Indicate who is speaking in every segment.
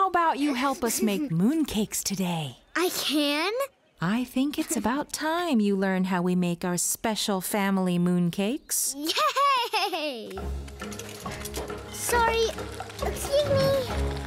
Speaker 1: about you help us make mooncakes today?
Speaker 2: I can?
Speaker 1: I think it's about time you learn how we make our special family mooncakes.
Speaker 2: Yay! Sorry, excuse me.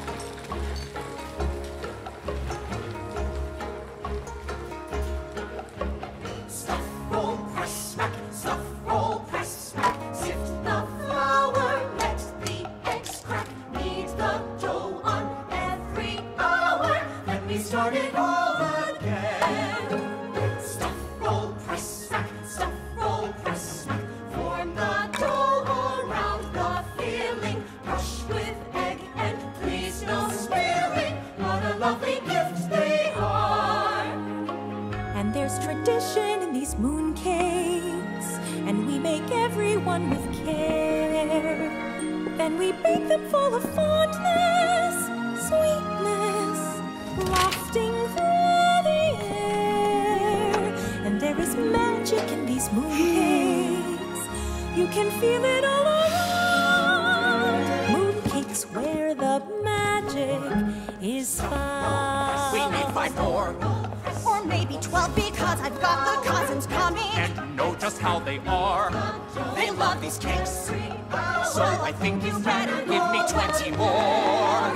Speaker 3: Stuff, roll, press, smack. Stuff, roll, press, smack. Sift the flour, let the eggs crack. Knead the dough on every hour. Then we start it all again. Stuff, roll, press, smack. Stuff, roll, press, smack. Form the dough around the filling. Brush with egg and please no spilling. What a lovely gift they are.
Speaker 1: And there's tradition in these mooncakes, and we make everyone with care. Then we bake them full of fondness, sweetness, wafting through the air. And there is magic in these mooncakes. You can feel it all around. Mooncakes where the magic is found.
Speaker 3: We need 5 more.
Speaker 4: Or maybe 12 because I've got the cousins coming.
Speaker 3: And know just how they are. They love these cakes. So I think you better give me 20 more.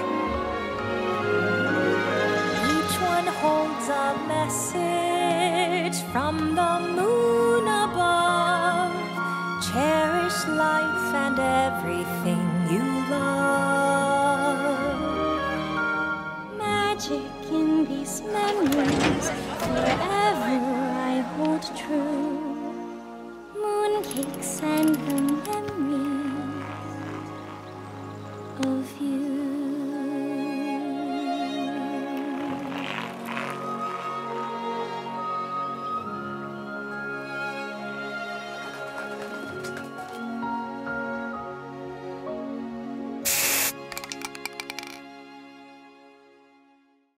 Speaker 1: Each one holds a message from the moon above. Cherish life and everything you love. Magic in these memories, forever I hold true. Mooncakes and the memories